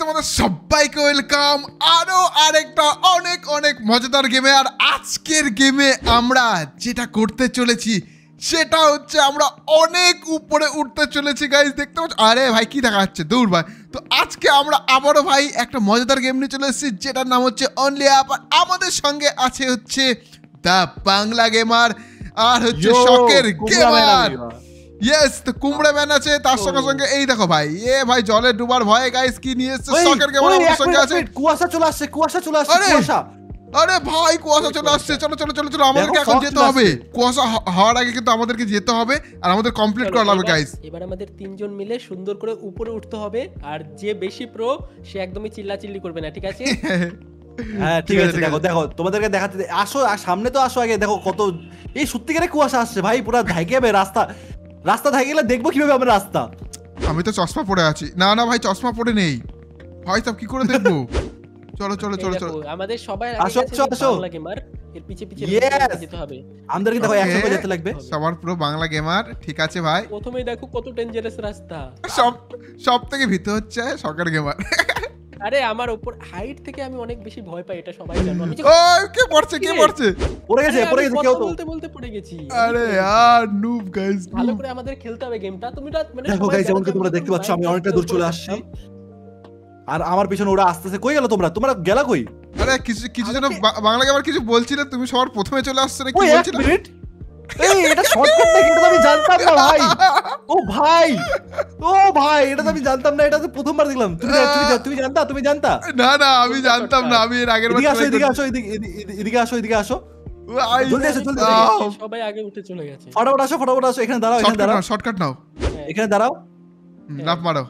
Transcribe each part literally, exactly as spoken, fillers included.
তোমাদের সবাইকে ওয়েলকাম আরো আরেকটা অনেক অনেক মজাদার গেমে। আর আজকের গেমে আমরা যেটা করতে চলেছি সেটা হচ্ছে আমরা অনেক উপরে উঠতে চলেছি গাইস, দেখতে পাচ্ছ। আরে ভাই কি দেখা যাচ্ছে, দূর ভাই। তো আজকে আমরা আবারও ভাই একটা মজাদার গেম নিয়ে চলে এসেছি যেটার নাম হচ্ছে অনলি অ্যাপ। আর আমাদের সঙ্গে আছে হচ্ছে দা বাংলা গেমার আর হচ্ছে শখের গেমার। ইয়েস, তো কুমড়া ম্যান আছে তার সঙ্গে সঙ্গে এই দেখো ভাই, এ ভাই জলে ডুবার ভয়ে গাইস কি নিয়ে এসেছে শখের গেমার আমাদের সঙ্গে আছে। কুয়াশা চলে আসছে, কুয়াশা চলে আসছে, কুয়াশা। আরে ভাই কুয়াশা চলে আসছে, চলো চলো চলো চলো আমাদেরকে এখন যেতে হবে। কুয়াশা হওয়ার আগে কিন্তু আমাদেরকে যেতে হবে আর আমাদের কমপ্লিট করা লাগবে গাইস। এবার আমাদের তিনজন মিলে সুন্দর করে উপরে উঠতে হবে, আর যে বেশি প্রো সে একদমই চিল্লাচিল্লি করবে না, ঠিক আছে? হ্যাঁ ঠিক আছে। দেখো দেখো তোমাদেরকে দেখাতে আসো, সামনে তো আসো আগে। দেখো কত এই সত্যিকারে কুয়াশা আসছে ভাই, পুরো ঢাকে যাবে রাস্তা। রাস্তা ঢাকে গেলে দেখবো কিভাবে আমরা রাস্তা। আমি তো চশমা পরে আছি। না না ভাই চশমা পরে নেই ভাই, সব কি করে দেখবো? চলো চলো চলো চলো আমাদের সবাই আসো আসো বাংলা গেমার, এর পিছে পিছে যেতে হবে। আমাদেরকে দেখো একসাথে যেতে লাগবে সবার পুরো বাংলা গেমার, ঠিক আছে ভাই। প্রথমেই দেখো কত ডেঞ্জারাস রাস্তা। সব সব থেকে ভিতর হচ্ছে শখের গেমার। আরে আমার উপর হাইট থেকে আমি অনেক বেশি ভয় পাই, এটা সবাই জানো। আমি ওই কে পড়ছে কে পড়ছে পড়ে গেছে পড়ে গেছে কেউ তো বলতে বলতে পড়ে গেছি। আরে यार নুব গাইস, ভালো করে আমাদের খেলতে হবে গেমটা। তুমি মানে দেখো গাইস, যেমন তোমরা দেখতে পাচ্ছ আমি অনেকটা দূর চলে আসছি আর আমার পিছনে ওরা আসতেছে। কই গেল তোমরা? তোমরা গেলা কই? আরে কিছু কিছু জন বাংলা গেমার কিছু বলছিলে, তুমি সবার প্রথমে চলে আসছো না কি বলছিলে? এক মিনিট, এই এটা শর্টকাট নাকি? এটা তো আমি জানতাম না ভাই। ও ভাই ও ভাই, এটা তো আমি জানতাম না, এটা তো প্রথমবার দেখলাম। তুমি তুমি তুমি জানতা? তুমি জানতা? না না আমি জানতাম না, আমি এর আগের বার এদিকে আসো এদিকে আসো এদিকে আসো এদিকে আসো জলদি আসো জলদি। সবাই আগে উঠে চলে গেছে। ফটাফট আসো ফটাফট আসো, এখানে দাঁড়াও এখানে দাঁড়াও। শর্টকাট নাও, এখানে দাঁড়াও, লাফ মারো।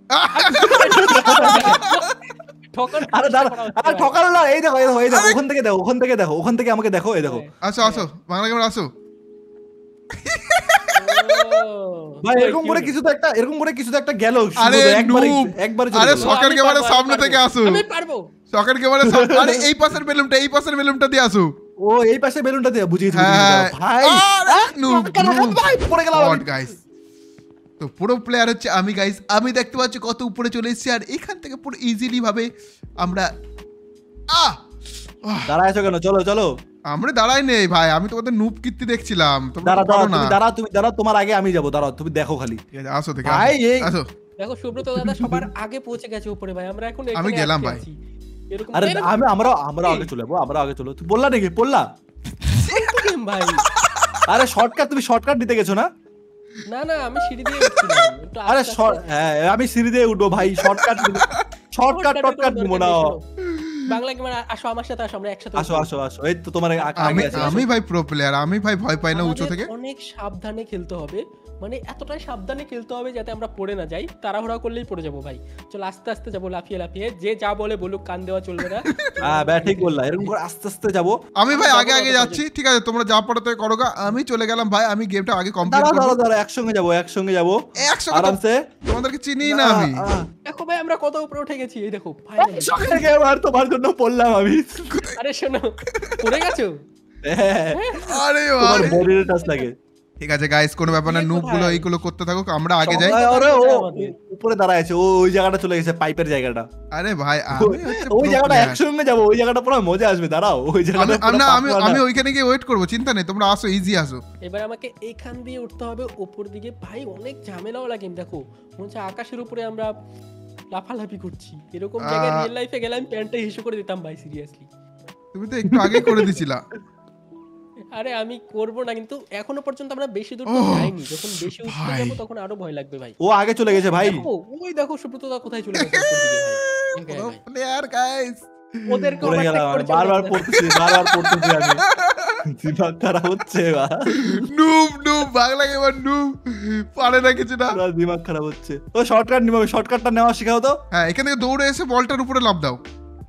ঠকান আরে দাঁড়াও, আরে ঠকানো না। এই দেখো এই দেখো এই দেখো, ওখান থেকে দেখো ওখান থেকে দেখো ওখান থেকে আমাকে দেখো। এই দেখো আসো আসো বাংলা গেমার আসো ভাই। এরকম করে কিছু তো একটা এরকম করে কিছু তো একটা গেল। আরে একবার একবার আরে শখের গেমারের সামনে থেকে আসো। আমি পারবো শখের গেমারের সামনে। আরে এই পাশের বেলুনটা এই পাশের বেলুনটা দিয়ে আসো। ও এই পাশে বেলুনটা দিয়ে বুঝিয়ে দিই ভাই। নুব ভাই পড়ে গেলাম আমি গাইস। তো পুরো প্লেয়ার হচ্ছে আমি গাইস। আমি দেখতে পাচ্ছি কত উপরে চলে এসেছি আর এখান থেকে পুরো ইজিলি ভাবে আমরা আহ দাঁড়ায় আছো কেন? চলো চলো। আমরা দাঁড়াই নেই ভাই, আমি তোমাদের নুব কীর্তি দেখছিলাম। তোমরা দাঁড়া পারো দাঁড়া না। তুমি দাঁড়াও তুমি দাঁড়াও, তোমার আগে আমি যাব। দাঁড়াও তুমি দেখো খালি। ঠিক আছে আসো দেখে ভাই এই আসো। দেখো সুব্রত দাদা সবার আগে পৌঁছে গেছে উপরে ভাই, আমরা এখন আমি গেলাম ভাই। এরকম আরে আমি আমরা আমরা আগে চলে যাবো, আমরা আগে চলো। তুই বললা নাকি? বললা ভাই? আরে শর্টকাট, তুমি শর্টকাট দিতে গেছো না? না না আমি সিঁড়ি দিয়ে উঠছিলাম একটু। আরে হ্যাঁ আমি সিঁড়ি দিয়ে উঠবো ভাই। শর্টকাট শর্টকাট শর্টকাট দিব না। বাংলা গেমার আসো আমার সাথে, আসো আমরা একসাথে আসো আসো আসো। এই তো তোমার আমি আমি ভাই প্রো প্লেয়ার, আমি ভাই ভয় পাই না উঁচু থেকে। অনেক সাবধানে খেলতে হবে, মানে এতটাই সাবধানে খেলতে হবে যাতে আমরা পড়ে না যাই। তাড়াহুড়া করলেই পড়ে যাবো ভাই। চল আস্তে আস্তে যাবো, লাফিয়ে লাফিয়ে। যে যা বলে বলুক, কান দেওয়া চলবে না। হ্যাঁ ভাই ঠিক বললা, এরকম করে আস্তে আস্তে যাবো। আমি ভাই আগে আগে যাচ্ছি, ঠিক আছে? তোমরা যা পারো তাই করো। আমি চলে গেলাম ভাই, আমি গেমটা আগে কমপ্লিট করব। দাঁড়াও দাঁড়াও একসঙ্গে যাবো একসঙ্গে যাবো একসঙ্গে আরামসে। তোমাদেরকে চিনি না আমি। দেখো ভাই আমরা কত উপরে উঠে গেছি। এই দেখো ফাইনালি শখের গেমার তোমার জন্য পড়লাম আমি। আরে শোনো, পড়ে গেছো? আরে তোমার বডির টাচ লাগে। ঠিক আছে গাইস, কোনো ব্যাপার না। নুব গুলো এইগুলো করতে থাকুক, আমরা আগে যাই। আরে ও উপরে দাঁড়ায় আছে, ও ওই জায়গাটা চলে গেছে, পাইপের জায়গাটা। আরে ভাই আমি হচ্ছে ওই জায়গাটা একসঙ্গে যাবো, ওই জায়গাটা পুরো মজা আসবে। দাঁড়াও ওই জায়গাটা আমি আমি আমি ওইখানে গিয়ে ওয়েট করব, চিন্তা নেই। তোমরা আসো, ইজি আসো। এবার আমাকে এইখান দিয়ে উঠতে হবে উপর দিকে ভাই। অনেক ঝামেলাও লাগে। দেখো মনে হচ্ছে আকাশের উপরে আমরা লাফালাফি করছি। এরকম জায়গায় রিয়েল লাইফে গেলে আমি প্যান্টটা হিসু করে দিতাম ভাই, সিরিয়াসলি। তুমি তো একটু আগে করে দিছিলা। আরে আমি করব না, কিন্তু এখনো পর্যন্ত আমরা বেশি দূর তো যাইনি। যখন বেশি উঠতে যাব তখন আরো ভয় লাগবে ভাই। ও আগে চলে গেছে ভাই। ওই দেখো সুব্রত দা কোথায় চলে গেছে উপর দিকে ভাই। ও প্লেয়ার গাইস, ওদেরকে পড়ে গেলাম বারবার পড়তেছি বারবার পড়তেছি আমি। দিমাগ খারাপ হচ্ছে ভাই। Noob noob Bangla gamer noob পারে না কিছু না, পুরো দিমাগ খারাপ হচ্ছে। ও শর্টকাট নিবে, শর্টকাটটা নেওয়া শেখাও তো। হ্যাঁ এখান থেকে দৌড়ে এসে বলটার উপরে লাফ দাও,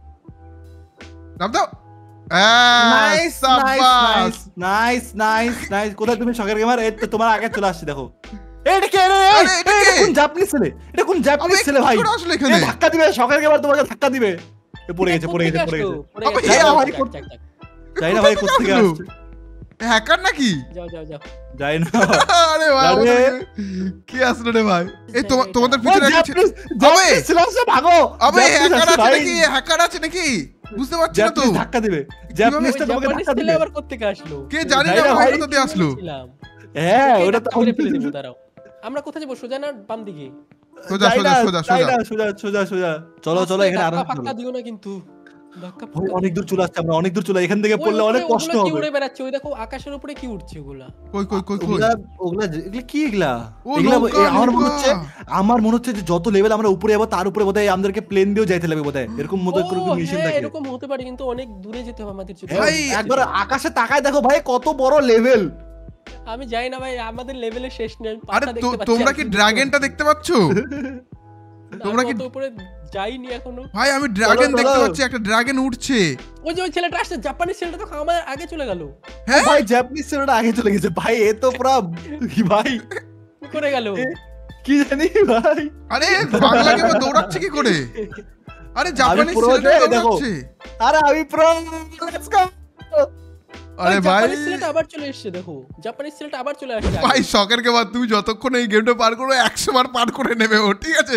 লাফ দাও। Nice nice nice nice nice. কোথায় তুমি শখের গেমার? এই তো তোমার আগে চলে আসছি। দেখো এটা কে রে? এটা কোন জাপানিজ ছেলে? এটা কোন জাপানিজ ছেলে ভাই? এই ধাক্কা দিবে, শখের গেমার তোমাকে ধাক্কা দিবে। এ পড়ে গেছে পড়ে গেছে পড়ে গেছে। যাই না ভাই কোথা থেকে আসছে? হ্যাকার নাকি? যাও যাও যাও যাই না। আরে ভাই কি আসলো রে ভাই? এই তোমাদের পিছনে একটা আবে সিলাসে ভাগো। আবে হ্যাকার আছে নাকি? হ্যাকার আছে নাকি? বুঝতে পারছি না তো। ধাক্কা দিবে। জাপানিজটা তোমাকে ধাক্কা দিবে। আবার করতে কে আসলো? কে জানি না ভাই কোথা থেকে আসলো? হ্যাঁ ওটা তো করে ফেলে দেব দাঁড়াও। আমরা কোথায় যাব? সোজা না বাম দিকে? সোজা সোজা সোজা সোজা সোজা সোজা সোজা। চলো চলো এখানে আরো ধাক্কা দিও না কিন্তু। ধাক্কা অনেক দূর চলে আসছে আমরা অনেক দূর চলে এখান থেকে পড়লে অনেক কষ্ট হবে। কি উড়ে বেড়াচ্ছে ওই দেখো আকাশের উপরে কি উড়ছে ওগুলা? কই কই কই কই ওগুলা ওগুলা এগুলা কি এগুলা? এগুলা আমার মনে হচ্ছে আমার মনে হচ্ছে যে যত লেভেল আমরা উপরে যাব তার উপরে বোধহয় আমাদেরকে প্লেন দিয়েও যাইতে লাগবে বোধহয় এরকম মতো কোনো মিশন থাকে। এরকম হতে পারে কিন্তু অনেক দূরে যেতে হবে আমাদের জন্য। ভাই একবার আকাশে তাকায় দেখো ভাই কত বড় লেভেল। আমি জানি না ভাই আমাদের লেভেলের শেষ নেই। আরে তোমরা কি ড্রাগনটা দেখতে পাচ্ছো? তোমরা কি উপরে যাইনি এখনো? ভাই আমি ড্রাগন দেখতে পাচ্ছি একটা ড্রাগন উঠছে। ওই যে ওই ছেলেটা আসছে জাপানি ছেলেটা তো আমার আগে চলে গেল। হ্যাঁ ভাই জাপানি ছেলেটা আগে চলে গেছে ভাই এ তো পুরো কি ভাই কি করে গেল কি জানি ভাই। আরে বাংলা গেমে দৌড়াচ্ছে কি করে? আরে জাপানি ছেলেটা দৌড়াচ্ছে। আরে আমি প্রো লেটস গো। আরে ভাই জাপানি ছেলেটা আবার চলে এসেছে দেখো জাপানি ছেলেটা আবার চলে আসছে। ভাই শখের কে বাদ তুমি যতক্ষণ এই গেমটা পার করো একশো বার পার করে নেবে ও ঠিক আছে?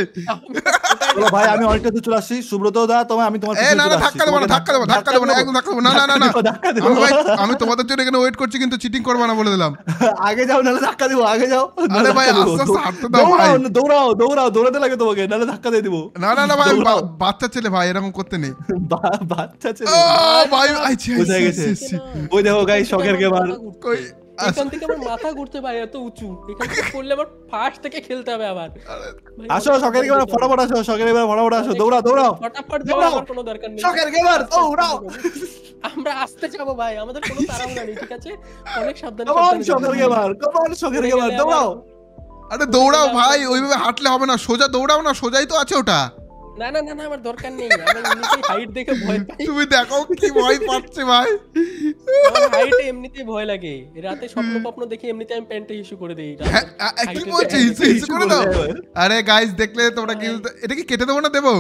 চলো ভাই আমি অনেকটা দূর চলে আসছি সুব্রত দা তোমায় আমি তোমার পিছনে চলে আসছি। এ না না ধাক্কা দেব না ধাক্কা দেব ধাক্কা দেব না একদম ধাক্কা দেব না না না না আমি ভাই আমি তোমাদের জন্য এখানে ওয়েট করছি কিন্তু চিটিং করবে না বলে দিলাম। আগে যাও নালে ধাক্কা দেব আগে যাও। আরে ভাই আস্তে আস্তে হাঁটতে দাও ভাই। দৌড়াও দৌড়াও দৌড়াতে লাগে তোমাকে নালে ধাক্কা দিয়ে দেব। না না না ভাই বাচ্চা ছেলে ভাই এরকম করতে নেই। বাচ্চা ছেলে ও ভাই আইছি আইছি ওই দেখো গাইস শখের গেমার কই এখান থেকে আমার মাথা ঘুরতে পারে এত উঁচু এখান থেকে করলে আবার ফার্স্ট থেকে খেলতে হবে আবার। আসো শখের গেমার ফটাফট আসো শখের গেমার ফটাফট আসো দৌড়াও দৌড়াও ফটাফট যাওয়ার কোনো দরকার নেই। শখের গেমার দৌড়াও আমরা আসতে যাবো ভাই আমাদের কোনো তাড়াহুড়া নেই ঠিক আছে অনেক সাবধানে সাবধানে শখের গেমার কমান শখের গেমার দৌড়াও। আরে দৌড়াও ভাই ওইভাবে হাঁটলে হবে না সোজা দৌড়াও না সোজাই তো আছে ওটা। না না না না আমার দরকার নেই আমি এমনিতেই হাইট দেখে ভয় পাই। তুমি দেখো কি ভয় পাচ্ছে ভাই। আমার হাইট এমনিতেই ভয় লাগে রাতে স্বপ্ন স্বপ্ন দেখি এমনিতেই আমি প্যান্টে ইস্যু করে দেই। কি বলছিস ইস্যু ইস্যু করে দাও? আরে গাইস দেখলে তোমরা কি এটা কি কেটে দেবো না দেবো?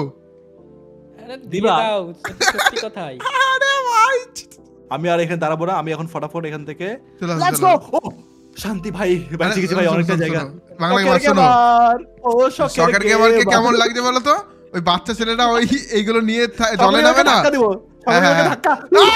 আরে দিবা দাও সত্যি কথাই। আরে ভাই আমি আর এখানে দাঁড়াবো না আমি এখন ফটাফট এখান থেকে লেটস গো। শান্তি ভাই বাঁচি গেছি ভাই অনেকটা জায়গা। বাংলা গেমার শোনো ও শখের গেমারকে কেমন লাগছে বলো তো? ওই বাচ্চা ছেলেটা ওই এইগুলো নিয়ে জলে নামে না ধাক্কা দেব সবাইকে ধাক্কা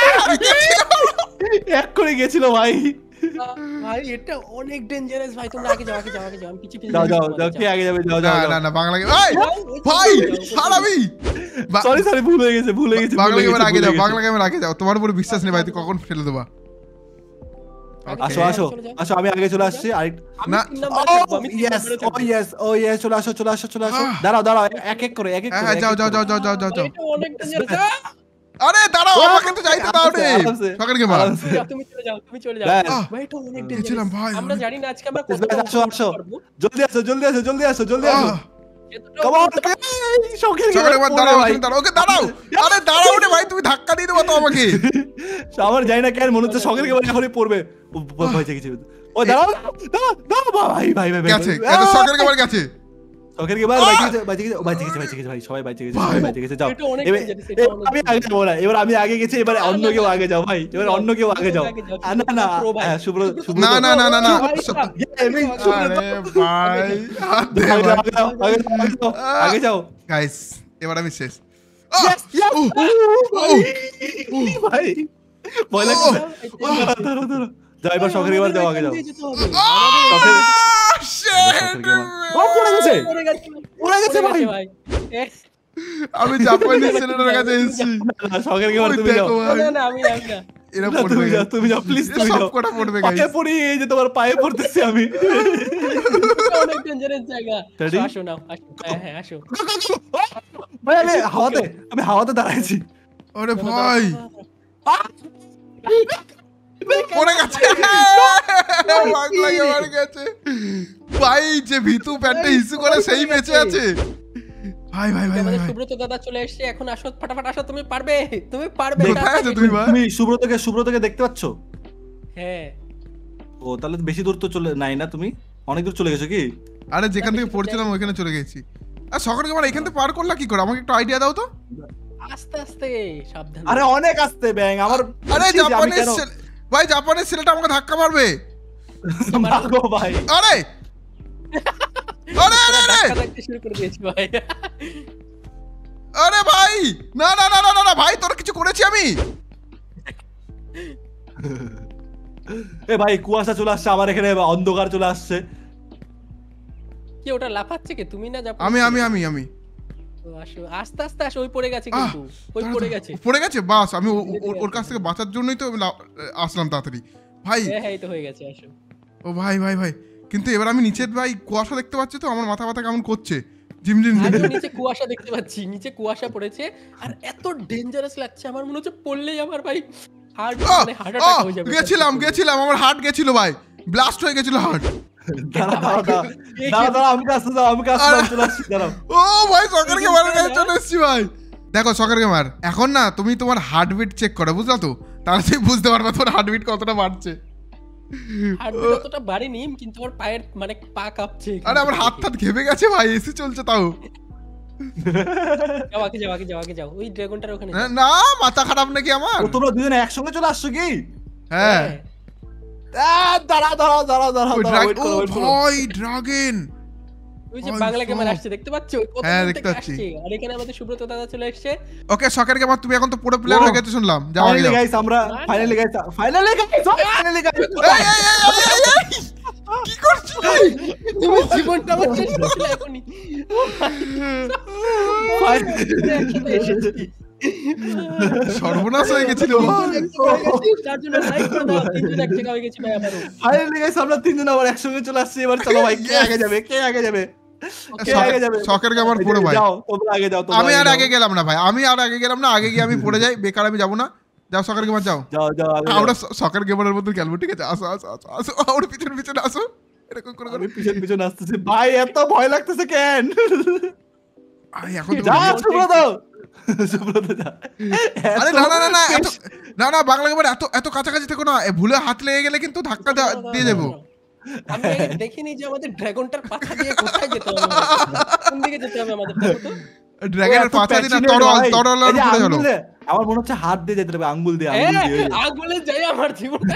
এক করে গেছিল ভাই। ভাই এটা অনেক ডেঞ্জারাস ভাই তোমরা আগে যাও আগে যাও আগে যাও আমি পিছে পিছে যাও যাও যাও কে আগে যাবে যাও যাও না না বাংলা গেমার এই ভাই হারামি সরি সরি ভুল হয়ে গেছে ভুল হয়ে গেছে বাংলা গেমার আগে যাও বাংলা গেমার আগে যাও তোমার উপর বিশ্বাস নেই ভাই তুই কখন ফেলে দেবা। আসো আসো আসো আমি আগে চলে আসছি আর না ইয়েস ও ইয়েস ও ইয়েস চলে আসো চলে আসো চলে আসো দাঁড়াও দাঁড়াও এক এক করে এক এক করে যাও যাও যাও যাও যাও যাও যাও এটা অনেক ডেঞ্জারাস। আরে দাঁড়াও আমাকে তো যাইতে দাও রে শখের গেমার তুমি চলে যাও তুমি চলে যাও ভাই এটা অনেক ডেঞ্জারাস আমরা জানি না আজকে আমরা কোথায় আসো আসো জলদি আসো জলদি আসো জলদি আসো জলদি আসো কাম অন শখের গেমার দাঁড়াও দাঁড়াও ওকে দাঁড়াও আরে দাঁড়াও রে ভাই তুমি ধাক্কা দিয়ে দেবো তো আমাকে। আমার জানি না কেন মনে হচ্ছে শখের গেমার এখনই পড়বে ভয় জেগেছে ও দাঁড়াও দাঁড়াও দাঁড়াও ভাই ভাই ভাই গেছে এত শখের গেমার গেছে শখের গেমার ভাই গেছে ভাই গেছে ভাই গেছে ভাই গেছে ভাই সবাই ভাই গেছে সবাই ভাই গেছে যাও আমি আগে যাবো না এবার আমি আগে গেছি এবার অন্য কেউ আগে যাও ভাই এবার অন্য কেউ আগে যাও না না শুভ্র না না না না না আরে ভাই আগে যাও গাইস এবার আমি শেষ ভাই ভয় লাগছে ধরো ধরো যাও এবার শখের গেমার যাও আগে যাও আমি জাপানি ছেলেটার কাছে এসেছি শখের গেমার তুমি যাও না না আমি আমি না এরা পড়বে তুমি যাও তুমি যাও প্লিজ তুমি যাও সবকটা পড়বে গাইস পায়ে পড়ি এই যে তোমার পায়ে পড়তেছি আমি অনেক ডেঞ্জারাস জায়গা আসো নাও আসো হ্যাঁ হ্যাঁ আসো ভাই আমি হাওয়াতে আমি হাওয়াতে দাঁড়াইছি আরে ভাই পড়ে গেছে বাংলা গেমার গেছে ভাই যে ভিতু প্যান্টে ইস্যু করে সেই বেঁচে আছে ভাই ভাই ভাই ভাই সুব্রত দাদা চলে এসেছে এখন আসো ফটাফট আসো তুমি পারবে তুমি পারবে কোথায় আছো তুমি ভাই তুমি সুব্রতকে সুব্রতকে দেখতে পাচ্ছো? হ্যাঁ ও তাহলে বেশি দূর তো চলে নাই না তুমি অনেক দূর চলে গেছো কি? আরে যেখান থেকে পড়ছিলাম ওইখানে চলে গেছি। আর শখের গেমার এখান থেকে পার করলা কি করে আমাকে একটু আইডিয়া দাও তো। আস্তে আস্তে সাবধানে আরে অনেক আস্তে ব্যাং আমার আরে জাপানিজ ভাই জাপানের ছেলেটা আমাকে ধাক্কা মারবে। মারো ভাই। আরে আরে আরে আরে ধাক্কা ধাক্কা শুরু করে দিয়েছি ভাই। আরে ভাই না না না না না ভাই তোর কিছু করেছি আমি। এ ভাই কুয়াশা চলে আসছে আমার এখানে, অন্ধকার চলে আসছে। কি ওটা লাফাচ্ছে কে, তুমি না জাপান? আমি আমি আমি আমি আসো আস্তে আস্তে আসো, ওই পড়ে গেছে কিন্তু, ওই পড়ে গেছে পড়ে গেছে বাস। আমি ওর কাছ থেকে বাঁচার জন্যই তো আসলাম তাড়াতাড়ি ভাই। হ্যাঁ হ্যাঁ এই তো হয়ে গেছে, আসো। ও ভাই ভাই ভাই কিন্তু এবার আমি নিচের ভাই কুয়াশা দেখতে পাচ্ছি তো, আমার মাথা ব্যথা কেমন করছে, ঝিমঝিম আমিও ঝিমঝিম। নিচে কুয়াশা দেখতে পাচ্ছি, নিচে কুয়াশা পড়েছে আর এত ডেঞ্জারাস লাগছে আমার, মনে হচ্ছে পড়লেই আমার ভাই হার্ট মানে হার্ট অ্যাটাক হয়ে যাবে। গেছিলাম গেছিলাম আমার হার্ট গেছিল ভাই, ব্লাস্ট হয়ে গেছিল হার্ট। দাঁড়া দাঁড়া দাঁড়া দাঁড়া আমি কাছে যাও, আমি কাছে যাও, চলে আসছি দাঁড়াও। ও ভাই সকার গেমারের কাছে চলে এসেছি ভাই। দেখো সকার গেমার, এখন না তুমি তোমার হার্টবিট চেক করো, বুঝলা তো? তাহলে তুমি বুঝতে পারবে তোমার হার্টবিট কতটা বাড়ছে। হার্টবিট অতটা বাড়েনি কিন্তু আমার পায়ের মানে পা কাঁপছে। আরে আমার হাত হাত ঘেমে গেছে ভাই, এসি চলছে তাও। যাও আগে যাও আগে যাও আগে যাও, ওই ড্রাগনটার ওখানে যাও। না মাথা খারাপ নাকি আমার? ও তোমরা দুজনে একসঙ্গে চলে আসছো কি? হ্যাঁ দাঁড়া দাঁড়া দাঁড়া দাঁড়া ওই দাঁড়া ড্রাগ ওয়েট ও করো ওয়েট করো। ভাই ড্রাগন। ওই যে বাংলা গেমার আসছে দেখতে পাচ্ছ, ওই কত হ্যাঁ, দূর দেখতে থেকে পাচ্ছি। আসছে। আর এখানে আমাদের সুব্রত দাদা চলে এসেছে। ওকে সকার গেমার তুমি এখন তো পুরো প্লেয়ার হয়ে গেছে শুনলাম। যাও আগে ফাইনালি যাও। গাইস আমরা finally guys finally guys finally guys এই, এই, এই, এই, এই, এই, কি করছিস তুই? তুমি জীবনটা আমার শেষ করছিলে এখনই। একসাথে এসেছি। সর্বনাশ হয়ে গেছিল ভাই। তার জন্য লাইক করে দাও, তিনজন এক জায়গা হয়ে গেছি ভাই আবারও। ফাইনালি গাইস আমরা তিনজন আবার একসঙ্গে চলে আসছি। এবার চলো ভাই, কে আগে যাবে কে আগে যাবে কে আগে যাবে? শখের গেমার পুরো ভাই। যাও তোমরা আগে যাও, তোমরা আমি আর যাও। আগে গেলাম না ভাই, আমি আর আগে গেলাম না, আগে গিয়ে আমি পড়ে যাই, বেকার আমি যাবো না। যাও সকার গেমার যাও। যাও যাও আগে যাও। আমরা সকার গেমারের মধ্যে খেলবো, ঠিক আছে? আসো আসো আসো আসো আমার পিছনে পিছনে আসো, এরকম করে করে। আমি পিছন পিছন আসতেছি ভাই, এত ভয় লাগতেছে কেন? আরে এখন তো যা সুব্রত সুব্রত যা। আরে না না না না এত না না বাংলা গেমার এত এত কাছাকাছি থেকো না, এ ভুলে হাত লেগে গেলে কিন্তু ধাক্কা দে- দিয়ে দেবো। আমি আগে দেখিনি যে আমাদের ড্রাগনটার পাখা দিয়ে কোথায় যেতে হবে, কোন দিকে যেতে হবে আমাদের, দেখো তো। ড্রাগনের পাতা দিয়ে না, তরল তরলের উপরে চলো। আমার মনে হচ্ছে হাত দিয়ে যেতে হবে, আঙ্গুল দিয়ে আঙ্গুল দিয়ে। হ্যাঁ, আগুলে যাই আমার জীবনটা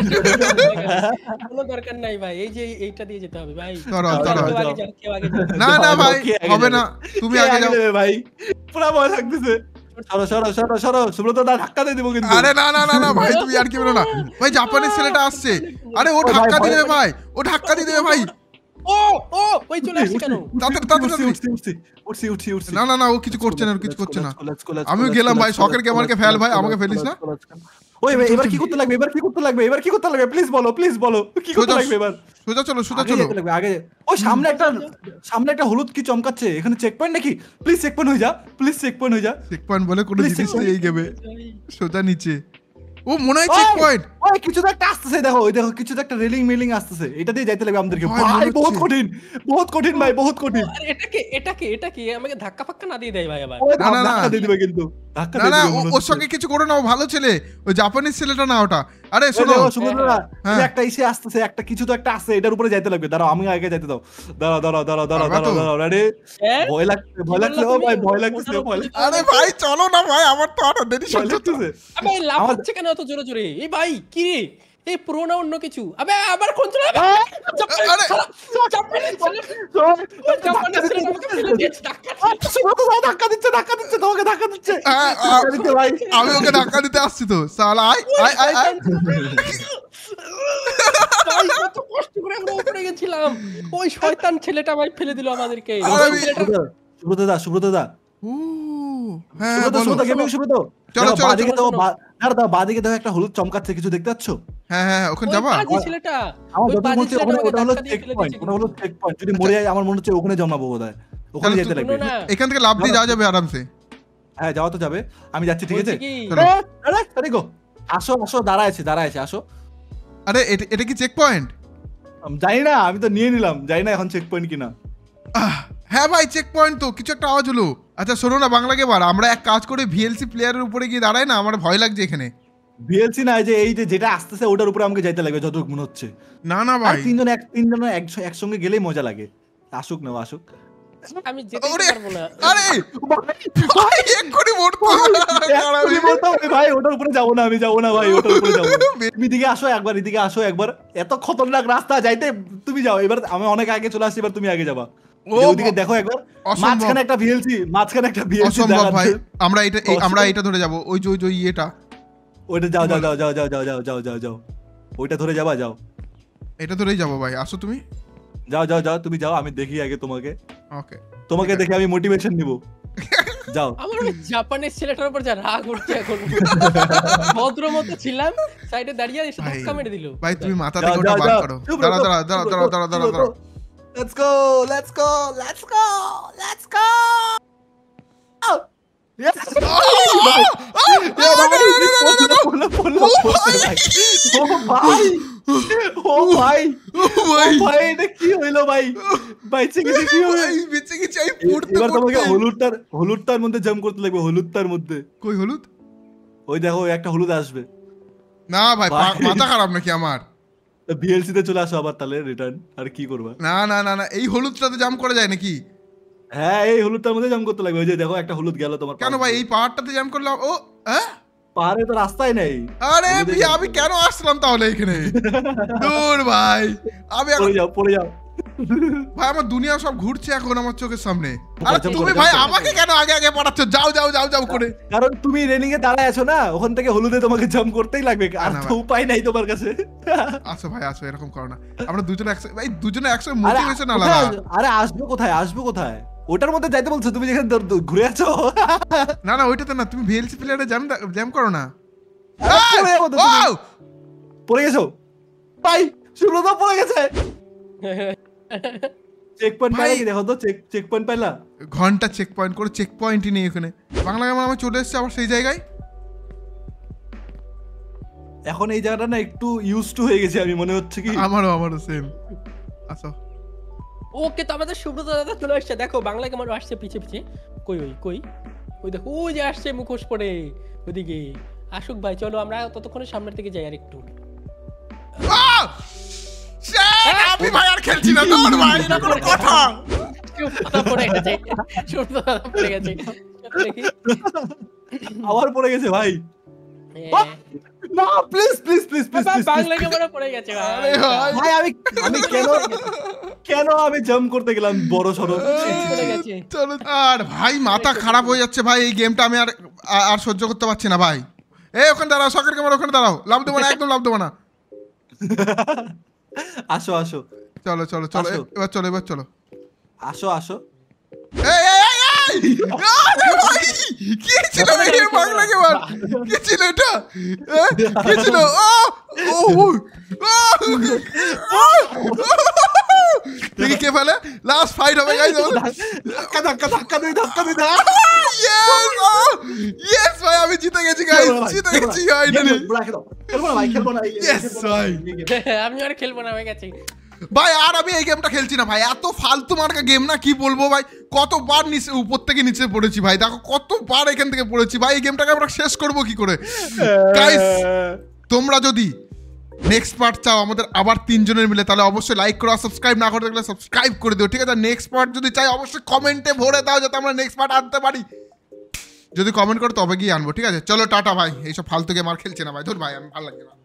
কোনো দরকার নাই ভাই, এই যে এইটা দিয়ে যেতে হবে ভাই। তরল তরল। কেউ আগে যাও, কেউ আগে যাও। না না ভাই কে আগে হবে যাবে? না, তুমি কে আগে যাও। যাবে ভাই? পুরো ভয় লাগতেছে। সরো সরো সরো সরো সুব্রত দা ধাক্কা দিয়ে দিব কিন্তু। আরে না না না না ভাই তুমি আর কি বলো না ভাই, জাপানের ছেলেটা আসছে। আরে ও ও ভাই, ধাক্কা ভয় দিয়ে দেবে লাগে। ভাই, ও ধাক্কা দিয়ে দেবে ভাই। ও ও ওই চলে আসছে কেন? তাড়াতাড়ি তাড়াতাড়ি উঠছি উঠছি উঠছি উঠছি উঠছি। না না না ও কিছু করছে না, ও কিছু করছে না। Let's go, let's go, আমিও let's go, গেলাম let's ভাই, go, শখের let's go, গেমারকে let's fail go, ভাই, let's আমাকে go, ফেলিস let's না। go, let's go. ওই ভাই এবার কি করতে লাগবে, এবার কি করতে লাগবে, এবার কি করতে লাগবে? প্লিজ বলো প্লিজ বলো কি করতে সোজা লাগবে এবার? সোজা চলো সোজা আগে চলো। যেতে লাগবে, আগে। ওই সামনে একটা সামনে একটা হলুদ কি চমকাচ্ছে, এখানে চেক পয়েন্ট নাকি? প্লিজ চেক পয়েন্ট হয়ে যা, প্লিজ চেক পয়েন্ট হয়ে যা। চেক পয়েন্ট বলে কোনো Please, জিনিস check নেই এই গেমে, সোজা নিচে। ও মনে হয় ওই, চেক পয়েন্ট। ওই কিছু তো একটা আসতেছে, দেখো ওই দেখো কিছু তো একটা রেলিং মেলিং আসতেছে, এটা দিয়ে যাইতে লাগবে আমাদেরকে। ভাই, মনে ভাই বহুত হচ্ছে। কঠিন বহুত কঠিন ভাই, বহুত কঠিন। আরে এটাকে এটাকে এটাকে আমাকে ধাক্কা ফাক্কা না দিয়ে দেয় ভাই আবার। ওই না, না, না। ধাক্কা দিয়ে দিবে কিন্তু, ধাক্কা না দিয়ে না দিবে ও- মনে ওর হচ্ছে। সঙ্গে কিছু করো না, ও ভালো ছেলে, ওই জাপানিজ ছেলেটা না ওটা। আরে ওই শোনো দেখো, সুব্রতদা, হ্যাঁ। এই একটা ইসে আসতেছে, একটা কিছু তো একটা আছে, এটার উপরে যাইতে লাগবে। দাঁড়াও আমি আগে যাইতে দাও। দাঁড়াও দাঁড়াও দাঁড়াও দাঁড়াও পারবা তো? দাঁড়াও দাঁড়াও রেডি? হ্যাঁ? ভয় লাগছে ভয় কি লাগছে বললা ও তুমি? ভাই, ভয় লাগতেছে ওঠার ভয় উপরে লাগছে, আরে ভাই চলো না ভাই, আমার তো আরো দেরি ভয় সহ্য হচ্ছে না। লাগতেছে। আবে লাফাচ্ছে কেন এত জোরে জোরে? এই ভাই কি রে? এই পুরো না অন্য কিছু? আবে আবার কোন চলে? আরে জাপানের ছেলেটা আমাকে ফেলে দিয়েছে, ধাক্কা দিয়েছে। সুব্রতদা ধাক্কা দিচ্ছে ধাক্কা দিচ্ছে, তোমাকে ধাক্কা দিচ্ছে। হ্যাঁ, আ- ধাক্কা দিচ্ছে ভাই। আমি ওকে ধাক্কা দিতে আসছি তো, সালা আয় আয় আয় আয়। ভাই, কত কষ্ট করে আমরা উপরে গেছিলাম, ওই শয়তান ছেলেটা ভাই ফেলে দিল আমাদেরকে। আরে ওই আমি- ছেলেটা- সুব্রতদা সুব্রতদা ও হ্যাঁ সুব্রত বলো। সুব্রত গেমিং সুব্রত। চলো, দেখো, চলো, বাঁদিকে চলো, দেখো, চলো। বা- দাঁড়াও, দাঁড়াও, বাঁদিকে দেখো একটা হলুদ চমকাচ্ছে, কিছু দেখতে পাচ্ছ? হ্যাঁ হ্যাঁ ওখানে ওই যাবা। বাজে ছেলেটা, আমার ওই যত বাজে মনে হচ্ছে ছেলেটা ওখানে- আমাকে ওটা হলো ধাক্কা দিয়ে চেক ফেলে পয়েন্ট, দিয়েছে ওটা হলো কিন্তু। Checkpoint. যদি মরে যায় আমার মনে হচ্ছে ওখানে জন্মাবো বোধহয়, ওখানে চলো, যেতে লাগবে। শোনো না, এখান থেকে লাভ দিয়ে যাওয়া যাবে আরামসে। হ্যাঁ যাওয়া তো যাবে, আমি যাচ্ছি, ঠিক আছে? বলছি কি, চলো। এ, আরে, আরে গো, আসো আসো, দাঁড়ায় আছে দাঁড়ায় আছে, আসো। আরে এটা এটা কি চেক পয়েন্ট? আমি জানি না, আমি তো নিয়ে নিলাম, জানি না এখন চেক পয়েন্ট কিনা। হ্যাঁ ভাই চেক পয়েন্ট তো, কিছু একটা আওয়াজ হলো। আচ্ছা শোনো না বাংলা গেমার, আমরা এক কাজ করে ভিএলসি প্লেয়ারের উপরে গিয়ে দাঁড়াই না, আমার ভয় লাগছে এখানে। ভিএলসি না, এই যে এই যে যেটা আসতেছে ওটার উপরে আমাকে যাইতে লাগবে যতটুকু মনে হচ্ছে। না না আর ভাই তিনজন এক তিনজন এক- একসঙ্গে গেলেই মজা লাগে। আসুক না ও আসুক। আমি যেতে ওরে, পারবো না। আরে ভাই এক্ষুনি মরতো। ভাই ওটার উপরে যাবো না, আমি যাবো না ভাই, ওটার উপরে যাবো। তুমি এদিকে আসো একবার, এদিকে আসো একবার, এত খতরনাক রাস্তা যাইতে তুমি যাও, এবার আমি অনেক আগে চলে আসছি, এবার তুমি আগে যাবা। ওদিকে দেখো একবার, মাঝখানে একটা ভিএলসি, মাঝখানে একটা ভিএলসি অসম্ভব ভাই, আমরা এটা আমরা এটা ধরে যাবো, ওই যে ওই যে ইয়েটা, ওইটা যাও যাও যাও যাও যাও যাও যাও যাও যাও যাও ওইটা ধরে যাবা, যাও এটা ধরেই যাবো ভাই, আসো তুমি, যাও যাও যাও তুমি যাও, আমি দেখি আগে তোমাকে, ওকে তোমাকে দেখে আমি মোটিভেশন নিব, যাও। আমার ওই জাপানের ছেলেটার উপর যা রাগ উঠছে এখন, ভদ্র মতো ছিলাম সাইডে দাঁড়িয়ে এসে ধাক্কা মেরে দিল। ভাই তুমি মাথা থেকে ওটা বার করো, দাঁড়া দাঁড়া দাঁড়া দাঁড়া দাঁড়া দাঁড়া দাঁড়া, let's go let's go let's go let's go. হলুদটার মধ্যে জাম্প করতে লাগবে, হলুদটার মধ্যে। কই হলুদ? ওই দেখো একটা হলুদ আসবে। না ভাই মাথা খারাপ নাকি আমার? ভিএলসি তে চলে আসো আবার তাহলে রিটার্ন, আর কি করবা? না না না না, এই হলুদটাতে জাম্প করা যায় নাকি? হ্যাঁ এই হলুদটার মধ্যে জাম্প করতে লাগবে। ওই যে দেখো একটা হলুদ গেল তোমার। কেন ভাই এই পাহাড়টাতে জাম্প করলাম? ও হ্যাঁ, পাহাড়ে তো রাস্তাই নেই। আরে আমি কেন আসলাম তাহলে এখানে? দূর ভাই, আমি পড়ে যাও পড়ে যাও ভাই, আমার দুনিয়া সব ঘুরছে এখন আমার চোখের সামনে। আরে তুমি ভাই আমাকে কেন আগে আগে পড়াচ্ছ? যাও যাও যাও যাও করে, কারণ তুমি রেলিং এ দাঁড়ায় আছো না, ওখান থেকে হলুদে তোমাকে জাম্প করতেই লাগবে, আর তো উপায় নাই তোমার কাছে। আসো ভাই আসো, এরকম করো না, আমরা দুজনে একসাথে ভাই, দুজনে একসাথে মোটিভেশন আলাদা। আরে আসবো কোথায় আসবো কোথায়? ওটার মধ্যে যাইতে বলছো তুমি, যেখানে ঘুরে আছো। না না ওইটাতে না, তুমি ভিএলসি প্লেয়ারে জ্যাম জ্যাম করো না। পড়ে গেছো ভাই, সুব্রত পড়ে গেছে। চেক পয়েন্ট পাইলা কি দেখো তো, চেক চেক পয়েন্ট পাইলা? ঘন্টা চেক পয়েন্ট করে, চেক পয়েন্টই নেই এখানে। বাংলা গ্রামে আমি চলে এসেছি আবার সেই জায়গায়। এখন এই জায়গাটা না একটু ইউজ টু হয়ে গেছে আমি, মনে হচ্ছে কি আমারও আমারও সেম। আসো ওকে, তো আমাদের সুব্রত দাদা চলে আসছে, দেখো বাংলা কেমন আসছে পিছে পিছে। কই ওই কই ওই দেখো, ওই যে আসছে মুখোশ পরে ওদিকে। আসুক ভাই, চলো আমরা ততক্ষণে সামনের দিকে যাই আর একটু। আমি ভাই আর খেলছি না, দৌড় ভাই, এটা কোনো কথা? পড়ে গেছে সুব্রত দাদা, পড়ে গেছে। আবার পড়ে গেছে ভাই। না please please please please Bangla কেমন পড়ে গেছে ভাই। আমি আমি কেন কেন আমি জাম্প করতে গেলাম বড় সরো, পড়ে গেছে। চলো। আর ভাই মাথা খারাপ হয়ে যাচ্ছে ভাই, এই গেমটা আমি আর আর সহ্য করতে পারছি না ভাই। এই ওখানে দাঁড়াও, সকের ক্যামেরা ওখানে দাঁড়াও, লাভ দেবো না, একদম লাভ দেবো না। আসো আসো, চলো চলো চলো, এবার চলো এবার চলো, আসো আসো। এই এই এই আরে ভাই কি ছিল এই বাংলা কেমন? কি ছিল এটা? কি ছিল? ও ও দেখি কে ফেলে, লাস্ট ফাইট হবে গাইস। ধাক্কা ধাক্কা ধাক্কা দিই ধাক্কা দিই। ইয়েস ইয়েস ভাই, আমি জিতে গেছি গাইস, জিতে গেছি ফাইনালি। খেলবো না ভাই, খেলবো না। ইয়েস ভাই, আমি আর খেলবো না, হয়ে গেছে ভাই। আর আমি এই গেমটা খেলছি না ভাই, এত ফালতু মার্কা গেম না, কি বলবো ভাই। কতবার নিচে উপর থেকে নিচে পড়েছি ভাই, দেখো কতবার এখান থেকে পড়েছি ভাই। এই গেমটাকে আমরা শেষ করবো কি করে গাইস? তোমরা যদি নেক্সট পার্ট চাও আমাদের আবার তিনজনের মিলে, তাহলে অবশ্যই লাইক করো, সাবস্ক্রাইব না করে থাকলে সাবস্ক্রাইব করে দিও, ঠিক আছে? নেক্সট পার্ট যদি চাই অবশ্যই কমেন্টে ভরে দাও, যাতে আমরা নেক্সট পার্ট আনতে পারি। যদি কমেন্ট করো তবে গিয়ে আনবো, ঠিক আছে? চলো টাটা ভাই, এইসব ফালতু গেম আর খেলছি না ভাই, ধর ভাই, আমি ভালো লাগছে না।